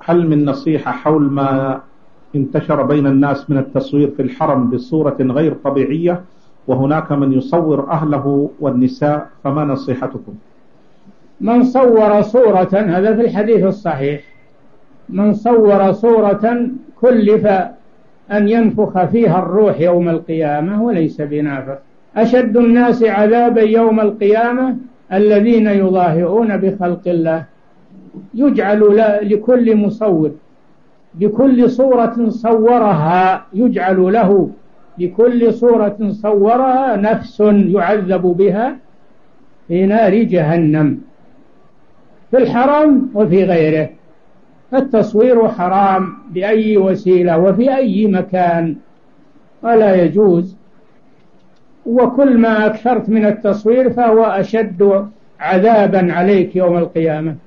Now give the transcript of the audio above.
هل من نصيحة حول ما انتشر بين الناس من التصوير في الحرم بصورة غير طبيعية، وهناك من يصور أهله والنساء، فما نصيحتكم؟ من صور صورة، هذا في الحديث الصحيح، من صور صورة كلف أن ينفخ فيها الروح يوم القيامة وليس بنافخ. أشد الناس عذابا يوم القيامة الذين يظاهرون بخلق الله. يجعل لكل مصور بكل صورة صورها، يجعل له بكل صورة صورها نفس يعذب بها في نار جهنم، في الحرم وفي غيره. التصوير حرام بأي وسيلة وفي أي مكان ولا يجوز، وكل ما أكثرت من التصوير فهو أشد عذابا عليك يوم القيامة.